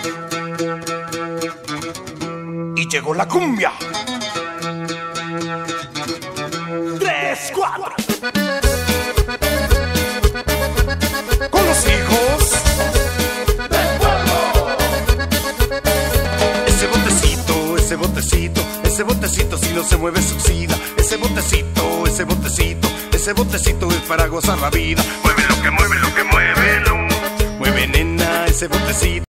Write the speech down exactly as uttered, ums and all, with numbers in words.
Y llegó la cumbia. Tres, cuatro. Con los hijos del pueblo. Ese botecito, ese botecito, ese botecito si no se mueve se oxida. Ese botecito, ese botecito, ese botecito es para gozar la vida. Mueve lo que mueve, lo que mueve, no. Mueve nena ese botecito.